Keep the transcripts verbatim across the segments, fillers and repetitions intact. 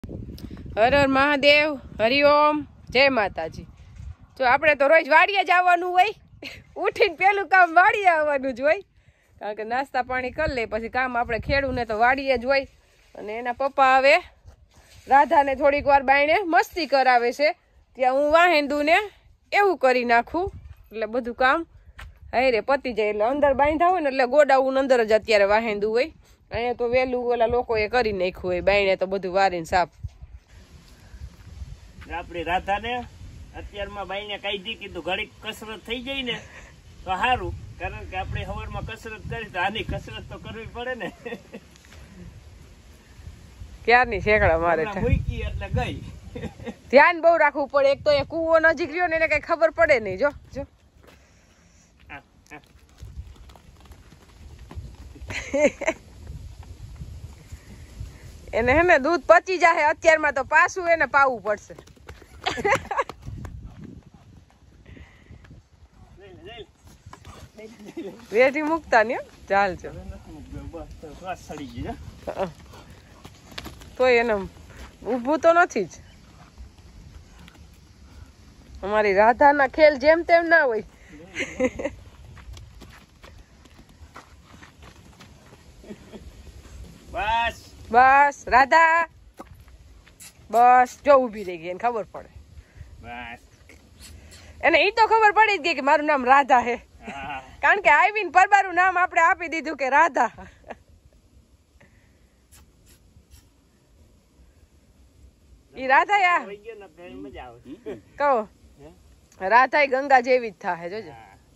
હર હર મહાદેવ, હરિઓમ, જય માતાજી। જો આપણે તો રોજ વાડીએ જવાનું હોય, ઉઠીને પેલું કામ વાડીએ આવવાનું જ હોય, કારણ કે નાસ્તા પાણી કરી લે પછી કામ આપણે ખેડૂને તો વાડીએ જ હોય। અને એના પપ્પા હવે રાધાને થોડીક વાર બાયણે મસ્તી કરાવે છે, ત્યાં હું વાહેંદુને એવું કરી નાખું એટલે બધું કામ હારે પતી જાય। એટલે અંદર બાંધા હોય ને એટલે ગોડાઉન અંદર જ અત્યારે વાહેંદું હોય, અહીંયા તો વહેલું ઓલા લોકોએ કરી નાખ્યું હોય, બાયણે તો બધું વારીને સાફ। આપણી રાધાને અત્યારમાં બાઈને કાઢી કીધું ઘડીક કસરત થઈ જાય ને તો સારું, કારણ કે આપણે સવારમાં કસરત કરી તો આની કસરત તો કરવી પડે ને। ક્યારની શેકડા મારે મૂકી એટલે ગઈ। ધ્યાન બહુ રાખવું પડે, એક તો એ કૂવો નજીક રહ્યો ને એને કઈ ખબર પડે નહીં। જો જો એને હે ને દૂધ પચી જાય અત્યારમાં તો પાછું એને પાવું પડશે। વેઠી મૂકતા ને ચાલ છે તો એને ઊભું તો નથી જ। અમારી રાધાના ખેલ જેમ તેમ ના હોય। બસ બસ રાધા બસ જો ઊભી રહી ગઈ, એને ખબર પડે બસ એને ઈ તો ખબર પડી જ ગઈ કે મારું નામ રાધા હે, કારણ કે આવીને પરબારું નામ આપણે આપી દીધું કે રાધા। ઈ રાધા યા કહો રાધા ગંગા જેવી જ થાય જોજો।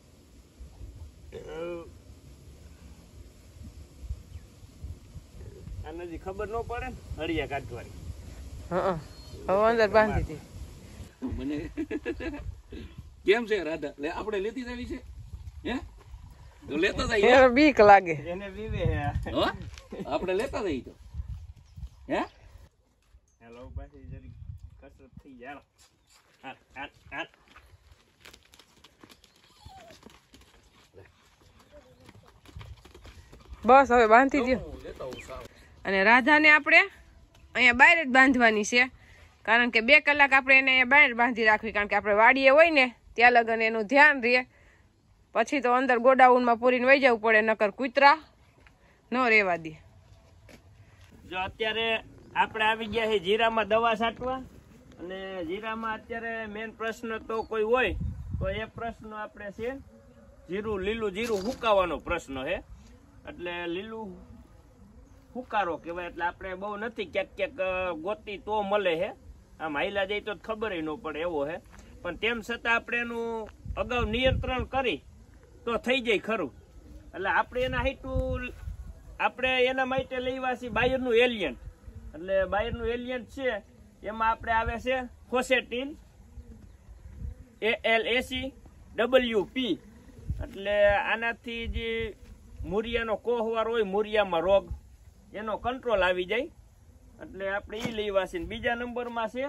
આનાથી ખબર ન પડે હળિયા કાઢવાની। હા હવે અંદર બાંધી દી મને કેમ છે રાધા? લે આપણે લેતી જાવી છે હે તો લેતા જઈએ, એને બીક લાગે એને વિવે હે હો આપણે લેતા જઈએ તો હે હેલો પાછી જરી કસરત થઈ જાય। હા હા હા બસ હવે બાંધી દો। અને રાધાને આપણે અહીંયા બહાર જ બાંધવાની છે, કારણ કે બે કલાક આપણે એને અહીંયા બહાર બાંધી રાખવી, કારણ કે આપણે વાડીએ હોય ને ત્યાં લગન એનું ધ્યાન રહે, પછી તો અંદર ગોડાઉનમાં પૂરીને વહી જવું પડે, નકર કૂતરા ન રહેવા દે। જો અત્યારે આપણે આવી ગયા છે જીરામાં દવા છાંટવા, અને જીરામાં અત્યારે મેન પ્રશ્ન તો કોઈ હોય તો એ પ્રશ્ન આપણે છે જીરું, લીલું જીરું હુકાવાનો પ્રશ્ન છે। એટલે લીલું હુકારો કહેવાય, એટલે આપણે બહુ નથી, ક્યાંક ક્યાંક ગોતી તો મળે છે, આમ હાઈલા જાય તો ખબર ન પડે એવો છે, પણ તેમ છતાં આપણે એનું અગાઉ નિયંત્રણ કરી તો થઈ જાય ખરું। એટલે આપણે એના હાઈટું આપણે એના માટે લેવા છીએ બાયરનું એલિયન્ટ, એટલે બાયરનું એલિયન્ટ છે એમાં આપણે આવે છે ફોસેટિન એ એલ એસી ડબલ્યુ પી, એટલે આનાથી જે મૂરિયાનો કોહવાર હોય, મૂરિયામાં રોગ એનો કંટ્રોલ આવી જાય, એટલે આપણે એ લેવા છે। બીજા નંબરમાં છે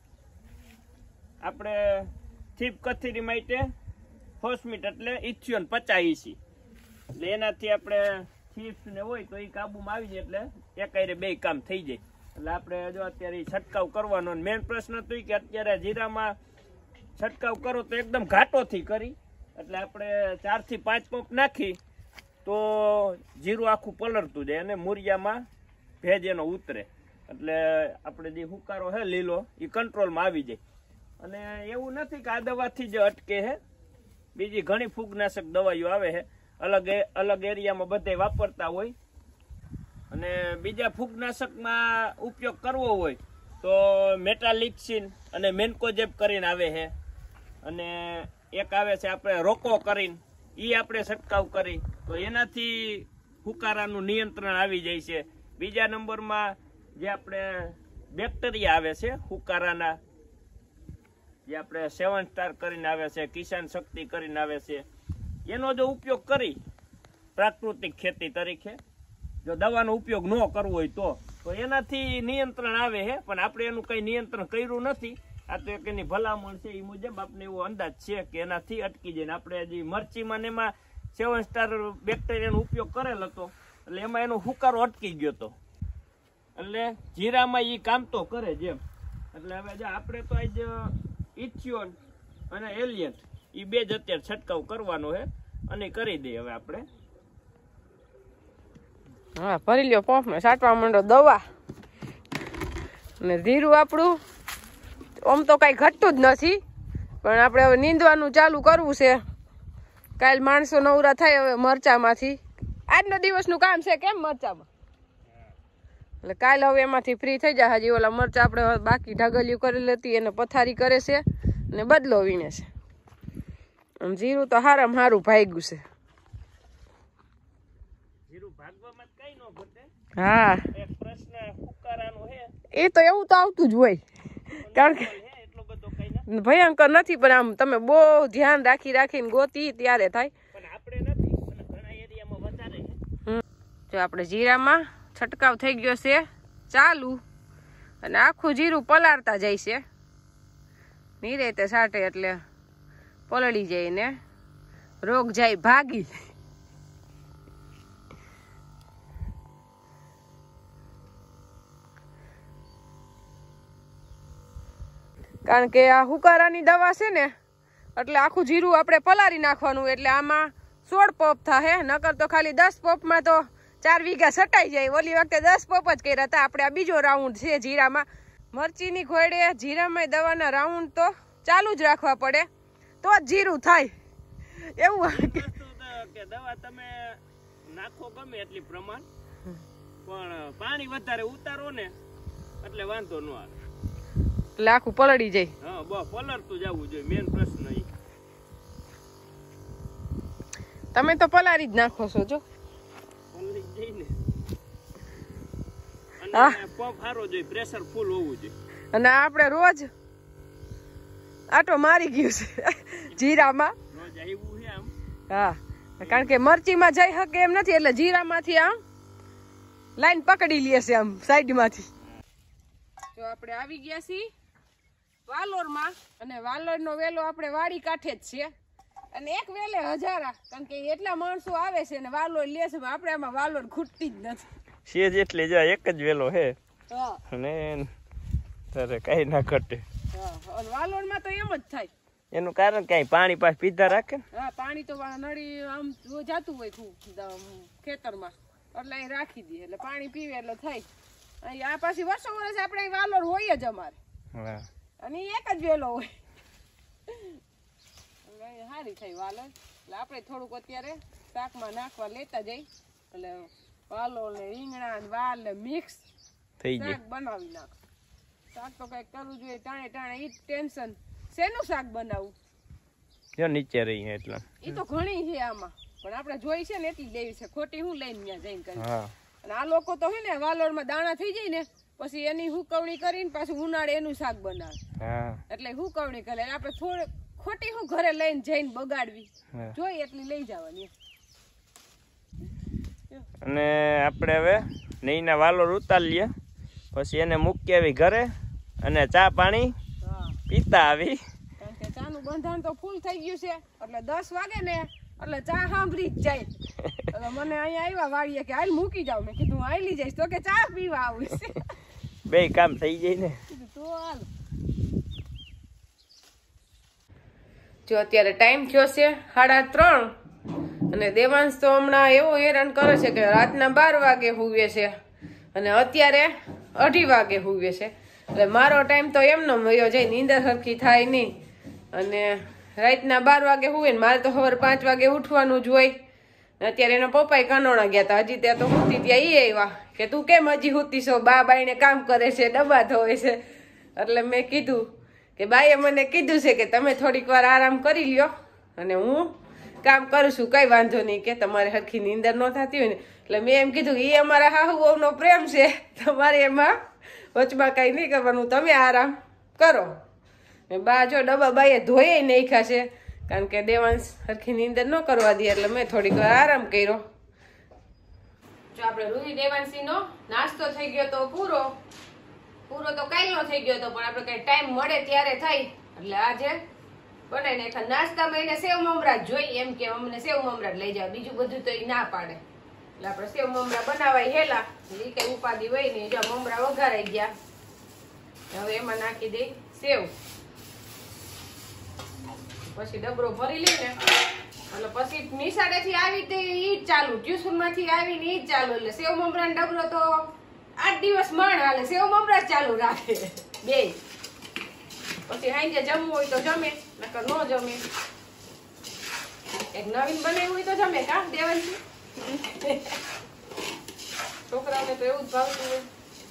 આપણે થીપ કથીરી માટે ફોસ્મિટ એટલે ઇથિયોન પચાસી, એટલે એનાથી આપણે થીપ્સ ને હોય તો એ કાબુમાં આવી જાય, એટલે એકાયરે બે કામ થઈ જાય। એટલે આપણે જો અત્યારે છંટકાવ કરવાનો, મેન પ્રશ્ન તો કે અત્યારે જીરામાં છંટકાવ કરો તો એકદમ ઘાટોથી કરી, એટલે આપણે ચાર થી પાંચ પંપ નાખી તો જીરું આખું પલળતું જાય અને મૂરિયામાં ભેજ એનો ઉતરે, એટલે આપણે જે હુકારો છે લીલો એ કંટ્રોલમાં આવી જાય। અને એવું નથી કે આ દવાથી જ અટકે છે, બીજી ઘણી ફૂગનાશક દવાઈઓ આવે છે, અલગ અલગ એરિયામાં બધે વાપરતા હોય। અને બીજા ફૂગનાશકમાં ઉપયોગ કરવો હોય તો મેટાલિક્સિન અને મેન્કોજેબ કરીને આવે છે, અને એક આવે છે આપણે રોકો કરીને, એ આપણે છંટકાવ કરી તો એનાથી હુકારાનું નિયંત્રણ આવી જાય છે। બીજા નંબરમાં જે આપણે બેક્ટેરિયા આવે છે હુકારાના, જે આપણે સેવન સ્ટાર કરીને આવે છે, કિસાન શક્તિ કરીને આવે છે, એનો જો ઉપયોગ કરી પ્રાકૃતિક ખેતી તરીકે જો દવાનો ઉપયોગ ન કરવો હોય તો તો એનાથી નિયંત્રણ આવે છે, પણ આપણે એનું કંઈ નિયંત્રણ કર્યું નથી। આ તો એક એની ભલામણ છે, એ મુજબ આપણે એવો અંદાજ છે કે એનાથી અટકી જાય। આપણે જે મરચીમાં ને એમાં સેવન સ્ટાર બેક્ટેરિયાનો ઉપયોગ કરેલ હતો, એટલે એમાં એનો હુકારો અટકી ગયો હતો, એટલે જીરામાં ઈ કામ તો કરે જેમ. એટલે હવે જો આપણે તો આજ ઇથિયોન અને એલિયન ઈ બે જ અત્યારે છંટકાવ કરવાનો છે અને કરી દઈએ હવે આપણે. હા ભરી લ્યો પંપમાં છાંટવા માંડો દવા. અને જીરું આપણું આમ તો કઈ ઘટતું જ નથી, પણ આપણે હવે નીંદવાનું ચાલુ કરવું છે. કાલ માણસો નવરા થાય હવે મરચામાંથી. આજનો દિવસનું કામ છે કેમ મરચામાં, એટલે કાલ હવે એમાંથી ફ્રી થઈ જાય. હજી ઓલા મરચા આપણે બાકી ઢગલિયું કરેલી હતી એને પથારી કરે છે ને બદલો વીણે છે. આમ જીરું તો હારામાં હારું ભાગ્યું છે. જીરું ભાગવામાં કઈ ન ઘટે. હા એક પ્રશ્ન ફુકારાનો છે, એ તો એવું તો આવતું જ હોય, કારણ કે એટલો બધો કઈ ના ભયંકર નથી, પણ આમ તમે બહુ ધ્યાન રાખી રાખીને ગોતી ત્યારે થાય. પણ આપણે નથી અને ઘણા એરિયામાં વધારે છે. જો આપણે જીરામાં છંટકાવ થઈ ગયો છે ચાલુ, અને આખું જીરું પલાળતા જાય છે. નીરેતે સાટે એટલે પલળી જાય ને રોગ જાય ભાગી. કારણ કે આ હુકારાની દવા છે ને એટલે આખું જીરું આપણે પલાળી નાખવાનું, એટલે આમાં સોળ પોપ થાય. નકર તો ખાલી દસ પોપમાં તો ચાર વીઘા સટાઈ જાય. ઓલી વખતે દસ પોપ જ કર્યા હતા. આપણે આ બીજો રાઉન્ડ છે જીરામાં. મરચીની ઘોડે જીરામાં દવાના રાઉન્ડ તો ચાલુ જ રાખવા પડે તો જ જીરું થાય. એવું કે દવા તમે નાખો ગમે એટલી પ્રમાણ, પણ પાણી વધારે ઉતારો ને એટલે વાંધો ન આવે, એટલે આખું પલળી જાય. હા બસ પલળતું જવું જોઈએ, મેન પ્રશ્ન ઈ. તમે તો પલાળી જ નાખો છો જો. પલળી જાય ને હા. અને પંપ સારો જોઈએ, પ્રેશર ફૂલ હોવું જોઈએ. અને આપણે રોજ આટો મારી ગયું છે જીરામાં. રોજ આવ્યું છે આમ. હા કારણ કે મરચીમાં જઈ શકે એમ નથી, એટલે જીરામાંથી આમ લાઈન પકડી લે છે આમ સાઈડમાંથી. જો આપણે આવી ગયા છીએ વાલોરમાં, અને વાલોરનો વેલો આપણે વાડી કાંઠે જ છે. અને એક વેલે હજારા, કારણ કે એટલા માણસો આવે છે ને વાલોર લે છે. આપણે આમાં વાલોર ખૂટતી જ નથી. સેજ એટલે જો એક જ વેલો છે હા અને તારે કઈ ના ઘટે. હા અને વાલોરમાં તો એમ જ થાય. એનું કારણ કઈ પાણી પાસે પીધા રાખે ને. હા પાણી તો નળી આમ જાતું હોય ખેતરમાં, એટલે અહીં રાખી દઈએ એટલે પાણી પીવે એટલે થાય. અહીં આ પાછી વર્ષો વર્ષ આપણે અહીં વાલોર હોય જ અમારે, અને એક જ વેલો હોય. સારી થઈ વાલોર, એટલે આપણે થોડુંક અત્યારે શાકમાં નાખવા લેતા જઈ, એટલે વાલોર ને રીંગણા ને વાલ ને મિક્સ થઈ જાય શાક બનાવી નાખ. શાક તો કઈક કરવું જોઈએ ટાણે ટાણે. ઈ જ ટેન્શન, શેનું શાક બનાવવું જો નીચે રહી એટલે. ઈ તો ઘણી છે આમાં, પણ આપણે જોઈ છે ને એટલી લેવી છે. ખોટી હું લઈને ત્યાં જઈને કરી. હા અને આ લોકો તો હે ને વાલોરમાં દાણા થઈ જાય ને પછી એની હુકવણી કરીને પાછું ઉનાળે એનું શાક બનાવે. હા એટલે હુકવણી કરે. આપણે થોડી ખોટી હું ઘરે લઈને જઈને બગાડવી, જોઈ એટલી લઈ જવાની. અને આપણે હવે નહીંના વાલોર ઉતારીએ, પછી એને મૂકી આવી ઘરે અને ચા પાણી પીતા આવી. કારણ કે ચાનું બંધાણ તો ફૂલ થઈ ગયું છે, એટલે દસ વાગે ને એટલે ચા સાંભળી જ જાય. એટલે મને અહીંયા આવ્યા વાળીએ કે હાલ મૂકી જાવ. મેં કીધું હાલી જઈશ તો કે ચા પીવા આવું છે. બે કામ થઈ જાય ને. તો હાલ જો અત્યારે ટાઈમ થયો છે સાડા ત્રણ, અને દેવાંશ તો હમણાં એવો હેરાન કરે છે કે રાતના બાર વાગે હુવે છે અને અત્યારે અઢી વાગે હુવે છે. એટલે મારો ટાઈમ તો એમનો વયો જાય, નીંદર સરખી થાય નહીં. અને રાતના બાર વાગે હુવે ને મારે તો સવારે પાંચ વાગે ઉઠવાનું જ હોય. અત્યારે એના પપ્પાએ કાનોણા ગયા હતા, હજી ત્યાં તો હુતી ત્યાં ઈ આવ્યા કે તું કેમ હજી હુતી છો, બા બાઈને કામ કરે છે, ડબ્બા ધોવે છે. એટલે મેં કીધું કે બાઈએ મને કીધું છે કે તમે થોડીક વાર આરામ કરી લ્યો અને હું કામ કરું છું, કઈ વાંધો નહીં કે તમારે હરખી નીંદર ન થતી હોય ને. એટલે મેં એમ કીધું એ અમારા હાહુ વહુનો પ્રેમ છે, તમારે એમાં વચમાં કઈ નહીં કરવાનું, તમે આરામ કરો. બા જો ડબ્બા બાઈએ ધોઈ નાખ્યા છે, કારણ કે દેવાંશ હરખી નીંદર ન કરવા દે, એટલે મેં થોડીક વાર આરામ કર્યો. જો આપણે રૂહી દેવાંશી નો નાસ્તો થઈ ગયો તો પૂરો પૂરો તો કાઈ નો થઈ ગયો હતો, પણ આપણે કઈ ટાઈમ મળે ત્યારે થાય એટલે આજે બનાવી નાખ્યા. નાસ્તામાં એને સેવ મમરા જ જોઈ, એમ કે અમને સેવ મમરા જ લઈ જાવ, બીજું બધું તો એ ના પાડે. એટલે આપણે સેવ મમરા બનાવાય હેલા એ કઈ ઉપાધિ હોય નહીં. જો મમરા વઘારાઈ ગયા, હવે એમાં નાખી દઈ સેવ, પછી ડબરો ભરી લઈને એટલે પછી નિશાળેથી આવી તે ઈ જ ચાલુ, ટ્યુશન માંથી આવીને ઈ જ ચાલુ. એટલે સેવ મમરા ડબરો તો આઠ દિવસ માંડ હાલે, સેવ મમરા જ ચાલુ રાખે બે. પછી હાંજે જમવું હોય તો જમે, નકર ન જમે. એક નવીન બનાવ્યું હોય તો જમે કા દેવાંશી? છોકરાઓને તો એવું જ ભાવતું હોય.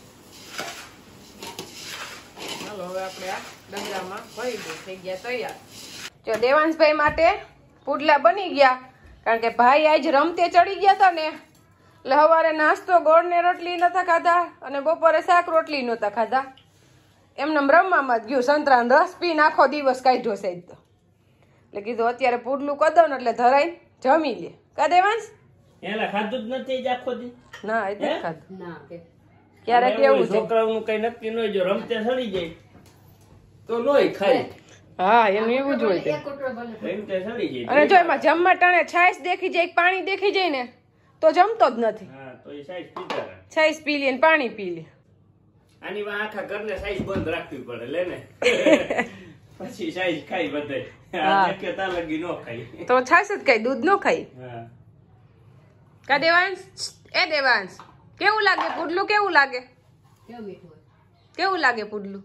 ચાલો હવે આપણે આ ડબરામાં ભરી દઈએ, થઈ ગયા તૈયાર. જો દેવાંશભાઈ માટે પુડલા બની ગયા, કારણ કે ભાઈ આજ રમતે ચડી ગયા હતા ને એટલે સવારે નાસ્તો ગોળ ને રોટલી નતા ખાધા અને બપોરે શાક રોટલી નતા ખાધા. એમને રમવામાં જ ગયું, સંતરાનો રસ પીને આખો દિવસ કાઢ્યો છે. તો એટલે કીધું અત્યારે પુડલું કરી દઉં ને એટલે ધરાઈ જમી લે. કા દેવાંશ? એલા ખાધું જ નથી જ આખો દી. ના એ નથી ખાધું. ના ક્યારેક એવું છે, છોકરાઓનું કઈ નક્કી ન હોય, જો રમતે સડી જાય તો લોહી ખાય. હા એનું એવું જ હોય છે. રમતે સડી જાય અને જો એમાં જમવા ટાણે છાશ દેખી જાય, પાણી દેખી જાય ને તો જમતો જ નથી. હા તો એ સાઈઝ પીતા રહે. છાશ પી લે ને પાણી પી લે. આની માં આખા ઘરને સાઈઝ બંધ રાખવી પડે લે ને. પછી સાઈઝ ખાઈ બધાય. આ કે તા લગી નો ખાઈ. તો છાશ જ ખાય, દૂધ નો ખાય. હા કા દેવાંશ? એ દેવાંશ કેવું લાગે પુડલું? કેવું લાગે? કેવું લાગે પુડલું?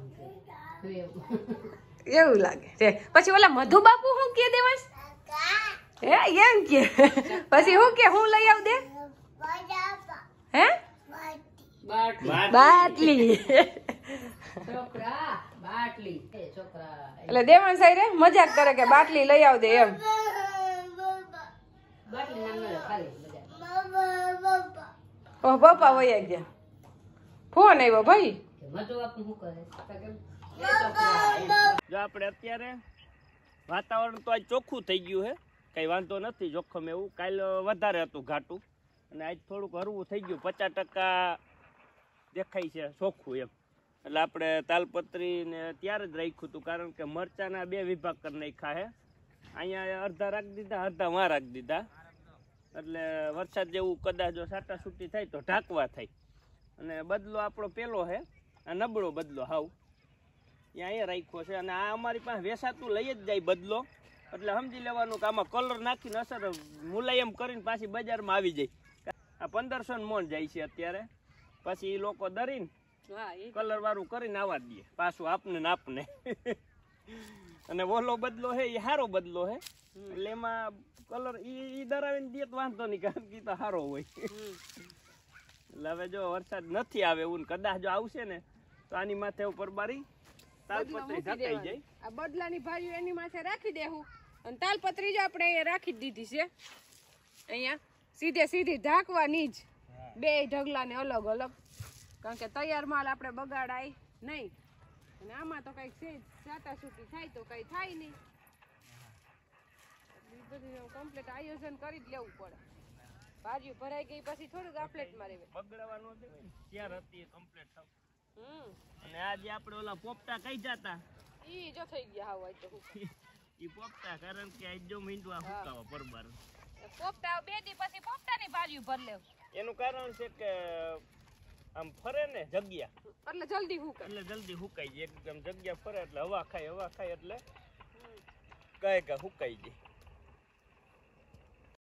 એવું લાગે છે. પછી ઓલા મધુ બાપુ શું કે દેવાંશ? હે એમ કે પછી હું કે હું લઈ આવ દે? હે બાટલી. એટલે દેવાંશ સાઈ રે મજાક કરે કે બાટલી લઈ આવ દે એમ. ઓહ બાપા વયા ગયા. ફોન આવ્યો ભાઈ. જો આપણે અત્યારે વાતાવરણ તો આજ ચોખ્ખું થઈ ગયું છે, કઈ વાંધો નથી જોખમ એવું. કાલ વધારે હતું ઘાટું અને આજ થોડુંક હરવું થઈ ગયું, પચાસ ટકા દેખાય છે ચોખ્ખું એમ. એટલે આપણે તાલપત્રી ને ત્યારે જ રાખ્યું હતું, કારણ કે મરચાના બે વિભાગ કરી નાખ્યા છે. અહીંયા અડધા રાખી દીધા, અડધા માં રાખી દીધા. એટલે વરસાદ જેવું કદાચ જો સાટા છૂટી થાય તો ઢાંકવા થાય. અને બદલો આપણો પેલો છે, આ નબળો બદલો હાવ ત્યાં અહીંયા રાખ્યો છે. અને આ અમારી પાસે વેસાતું લઈ જ જાય બદલો, એટલે સમજી લેવાનું કે આમાં કલર નાખીને અસર મુલાયમ કરીને પાછી બજારમાં આવી જાય. આ પંદરસો ને મોન જાય છે અત્યારે. પછી એ લોકો દરીને કલર વાળું કરીને આવવા દે પાછું આપને ને આપને. અને ઓલો બદલો છે એ સારો બદલો છે, એટલે એમાં કલર ઈ દરાવીને દે તો વાંધો નહીં, કારણ કે તો સારો હોય. એટલે હવે જો વરસાદ નથી આવે એવું, કદાચ જો આવશે ને તો આની માથે ઉપર બારી તાલપત્રી ઢકાઈ જાય. આ બદલાની ભાઈઓ એની માથે રાખી દેવું અને તાલપત્રી જો આપણે અહીંયા રાખી દીધી છે. અહીંયા સીધે સીધી ઢાંકવાની જ, બે ઢગલા ને અલગ અલગ, કારણ કે તૈયાર માલ આપણે બગાડાય નહીં. અને આમાં તો કઈક છે સાટા છૂટી થાય તો કઈ થાય નહીં. બધું કમ્પ્લીટ આયોજન કરી જ લેવું પડે. ભાજીઓ ભરાઈ ગઈ પછી થોડુંક આફલેટમાં રહેવે, બગડવાનો દેવાય ને ત્યાર હતી કમ્પ્લીટ થાવ. હમ અને આજે આપણે ઓલા પોપટા કઈ જાતા ઈ જો થઈ ગયા હાવ. તો ઈ પોપટા, કારણ કે આજ જો મીંડવા હુકાવા પરબાર પોપટા બે દી પછી પોપટાની ભાજીઓ ભર લેવ. એનું કારણ છે કે આમ ફરે ને જગ્યા એટલે જલ્દી હુકાય, એટલે જલ્દી હુકાઈ જાય. એકદમ જગ્યા ફરે એટલે હવા ખાય, હવા ખાય એટલે કઈ કે હુકાઈ જાય.